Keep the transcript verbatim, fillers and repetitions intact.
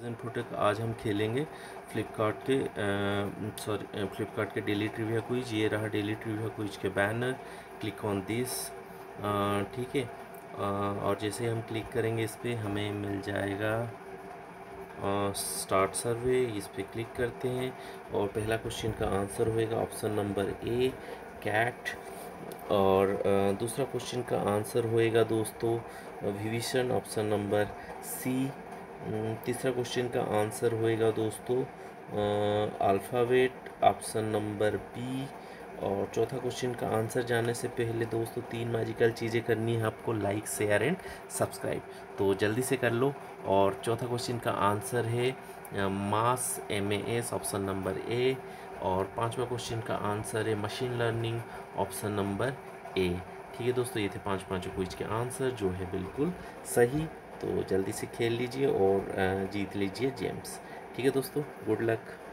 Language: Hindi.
इनपुट आज हम खेलेंगे फ्लिपकार्ट के सॉरी फ्लिपकार्ट के डेली ट्रिविया क्विज। ये रहा डेली ट्रिविया क्विज के बैनर। क्लिक ऑन दिस, ठीक है। और जैसे हम क्लिक करेंगे इस पर हमें मिल जाएगा स्टार्ट सर्वे। इस पर क्लिक करते हैं और पहला क्वेश्चन का आंसर होएगा ऑप्शन नंबर ए कैट। और अ, दूसरा क्वेश्चन का आंसर होएगा दोस्तों विभीषण, ऑप्शन नंबर सी। तीसरा क्वेश्चन का आंसर होएगा दोस्तों अल्फ़ाबेट, ऑप्शन नंबर बी। और चौथा क्वेश्चन का आंसर जानने से पहले दोस्तों तीन मैजिकल चीज़ें करनी है आपको, लाइक शेयर एंड सब्सक्राइब, तो जल्दी से कर लो। और चौथा क्वेश्चन का आंसर है mass, M A S, option number A. और पांचवा क्वेश्चन का आंसर है machine learning, option number A. ठीक है दोस्तों, ये थे पांच पांचों क्विज के आंसर जो है बिल्कुल सही। तो जल्दी से खेल लीजिए और जीत लीजिए जेम्स। ठीक है दोस्तों, गुड लक।